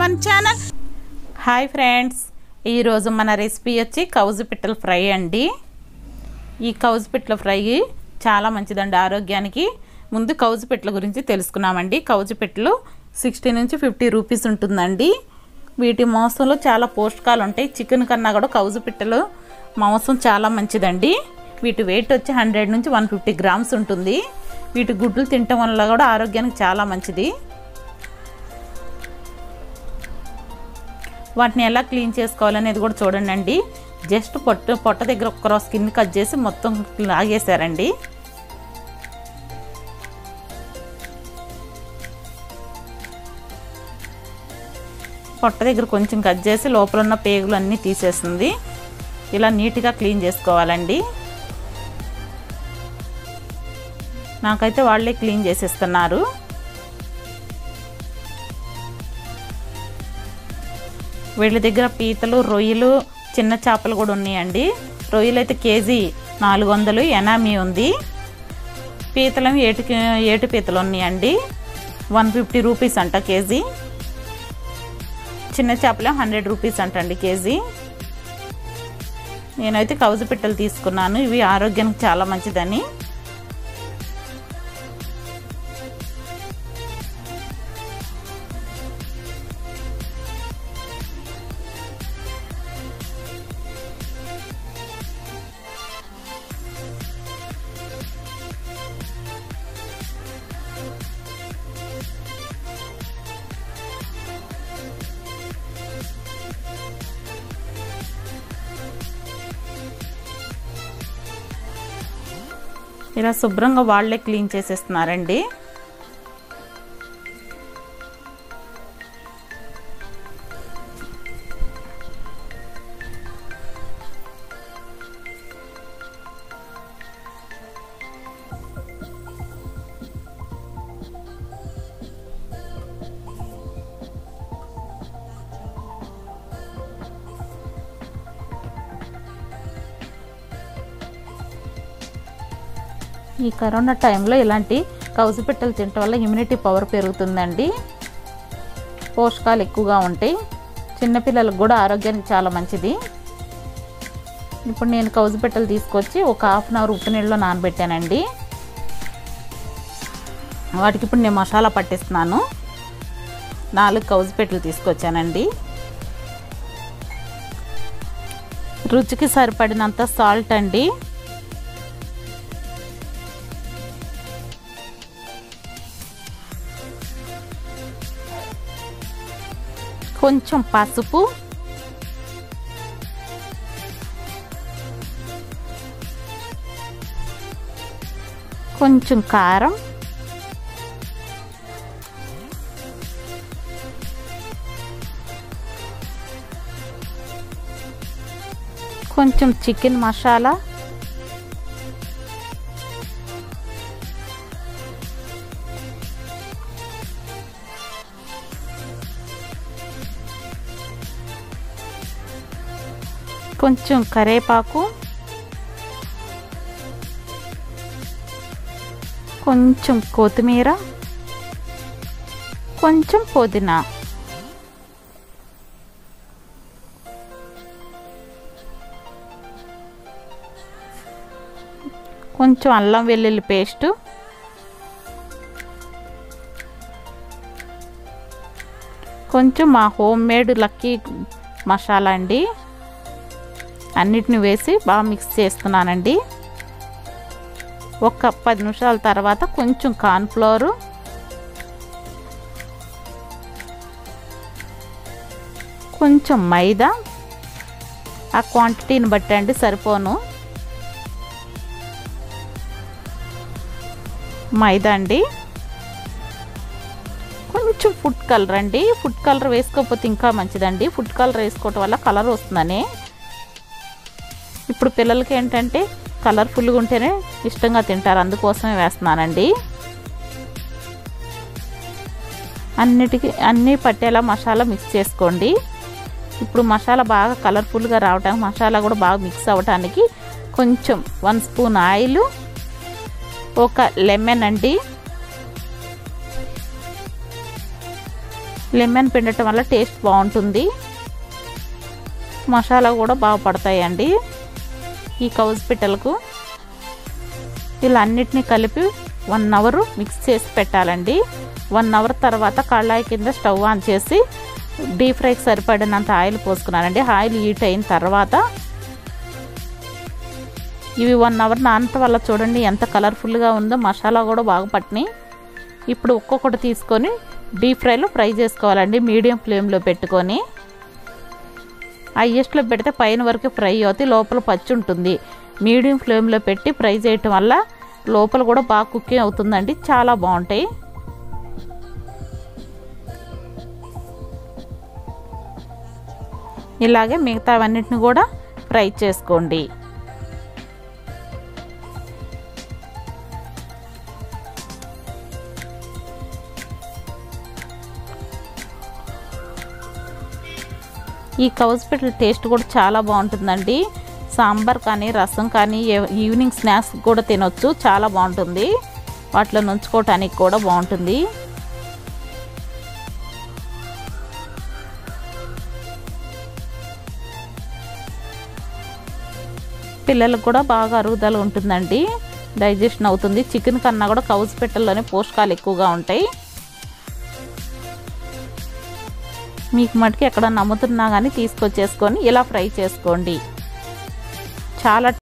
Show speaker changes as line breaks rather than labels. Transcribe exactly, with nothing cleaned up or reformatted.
మన channel. Hi friends, ఈరోజు మన రెసిపీ వచ్చి కౌజు పిట్టల ఫ్రై అండి. ఈ కౌజు పిట్టల ఫ్రై చాలా మంచిదండి ఆరోగ్యానికి. ముందు కౌజు పిట్టల గురించి తెలుసుకున్నామండి. కౌజు పిట్టలు సిక్స్టీ నుంచి ఫిఫ్టీ రూపీస్ ఉంటుందండి. వీటి మాంసంలో చాలా పోషకాలు ఉంటాయి. చికెన్ కన్నా కూడా కౌజు పిట్టలు మాంసం చాలా మంచిదండి. వీటి వెయిట్ వచ్చి హండ్రెడ్ నుంచి వన్ ఫిఫ్టీ గ్రామ్స్ ఉంటుంది. వీటి గుడ్లు తినటం వల్ల కూడా ఆరోగ్యానికి చాలా మంచిది. వాటిని ఎలా క్లీన్ చేసుకోవాలనేది కూడా చూడండి. జస్ట్ పొట్ట పొట్ట దగ్గర ఒక్కరో స్కిన్ కట్ చేసి మొత్తం లాగేశారండి. పొట్ట దగ్గర కొంచెం కట్ చేసి లోపల ఉన్న పేగులు అన్నీ తీసేస్తుంది. ఇలా నీట్గా క్లీన్ చేసుకోవాలండి. నాకైతే వాళ్ళే క్లీన్ చేసేస్తున్నారు. వీళ్ళ దగ్గర పీతలు, రొయ్యలు, చిన్న చేపలు కూడా ఉన్నాయండి. రొయ్యలు అయితే కేజీ నాలుగు వందలు ఎనామీ ఉంది. పీతలు ఏటు ఏటు పీతలు ఉన్నాయండి. వన్ ఫిఫ్టీ రూపీస్ అంట కేజీ. చిన్న చేపలు హండ్రెడ్ రూపీస్ అంటండి కేజీ. నేనైతే కౌజు పిట్టలు తీసుకున్నాను. ఇవి ఆరోగ్యానికి చాలా మంచిదని. ఇలా శుభ్రంగా వాళ్ళే క్లీన్ చేసేస్తున్నారండి. ఈ కరోనా టైంలో ఇలాంటి కౌజు పిట్టలు తినటం వల్ల ఇమ్యూనిటీ పవర్ పెరుగుతుందండి. పోషకాలు ఎక్కువగా ఉంటాయి. చిన్నపిల్లలకు కూడా ఆరోగ్యానికి చాలా మంచిది. ఇప్పుడు నేను కౌజు పిట్టలు తీసుకొచ్చి ఒక హాఫ్ అన్ అవర్ ఉప్పు నీళ్ళలో నానబెట్టానండి. వాటికి ఇప్పుడు నేను మసాలా పట్టిస్తున్నాను. నాలుగు కౌజు పిట్టలు తీసుకొచ్చానండి. రుచికి సరిపడినంత సాల్ట్ అండి. కొంచెం పసుపు, కొంచెం కారం, కొంచెం చికెన్ మసాలా, కొంచెం కరివేపాకు, కొంచెం కొత్తిమీర, కొంచెం పుదీనా, కొంచెం అల్లం వెల్లుల్లి పేస్టు, కొంచెం మా హోమ్ మేడ్ లక్కీ మసాలా అండి. అన్నిటిని వేసి బాగా మిక్స్ చేస్తున్నానండి. ఒక పది నిమిషాల తర్వాత కొంచెం కార్న్ఫ్లోరు, కొంచెం మైదా, ఆ క్వాంటిటీని బట్టి అండి, సరిపోను మైదా అండి. కొంచెం ఫుడ్ కలర్ అండి. ఫుడ్ కలర్ వేసుకోకపోతే ఇంకా మంచిదండి. ఫుడ్ కలర్ వేసుకోవటం వల్ల కలర్ వస్తుందని. ఇప్పుడు పిల్లలకి ఏంటంటే కలర్ఫుల్గా ఉంటేనే ఇష్టంగా తింటారు, అందుకోసమే వేస్తున్నానండి. అన్నిటికీ అన్నీ పట్టేలా మసాలా మిక్స్ చేసుకోండి. ఇప్పుడు మసాలా బాగా కలర్ఫుల్గా రావడానికి, మసాలా కూడా బాగా మిక్స్ అవ్వటానికి కొంచెం వన్ స్పూన్ ఆయిల్, ఒక లెమన్ అండి, లెమన్ పిండటం వల్ల టేస్ట్ బాగుంటుంది, మసాలా కూడా బాగా పడతాయండి ఈ కౌజు పిట్టలకు. ఇలా అన్నిటినీ కలిపి వన్ అవర్ మిక్స్ చేసి పెట్టాలండి. వన్ అవర్ తర్వాత కళాయి కింద స్టవ్ ఆన్ చేసి డీప్ ఫ్రైకి సరిపడినంత ఆయిల్ పోసుకున్నానండి. ఆయిల్ హీట్ అయిన తర్వాత ఇవి వన్ అవర్ నానటం వల్ల చూడండి ఎంత కలర్ఫుల్గా ఉందో, మసాలా కూడా బాగా పట్టినాయి. ఇప్పుడు ఒక్కొక్కటి తీసుకొని డీప్ ఫ్రైలో ఫ్రై చేసుకోవాలండి, మీడియం ఫ్లేమ్లో పెట్టుకొని. హైయెస్ట్లో పెడితే పైన వరకు ఫ్రై అవుతాయి, లోపల పచ్చి ఉంటుంది. మీడియం ఫ్లేమ్లో పెట్టి ఫ్రై చేయటం వల్ల లోపల కూడా బాగా కుకింగ్ అవుతుందండి, చాలా బాగుంటాయి. ఇలాగే మిగతా అవన్నిటిని కూడా ఫ్రై చేసుకోండి. ఈ కౌజు పిట్టల టేస్ట్ కూడా చాలా బాగుంటుందండి. సాంబార్ కానీ రసం కానీ ఈవినింగ్ స్నాక్స్ కూడా తినొచ్చు, చాలా బాగుంటుంది. వాటిలో నుంచుకోవటానికి కూడా బాగుంటుంది. పిల్లలకు కూడా బాగా అరుగుదల ఉంటుందండి, డైజెషన్ అవుతుంది. చికెన్ కన్నా కూడా కౌజు పిట్టల్లోనే పోషకాలు ఎక్కువగా ఉంటాయి. మీకు మటుకు ఎక్కడ నమ్ముతున్నా కానీ తీసుకొచ్చేసుకొని ఇలా ఫ్రై చేసుకోండి, చాలా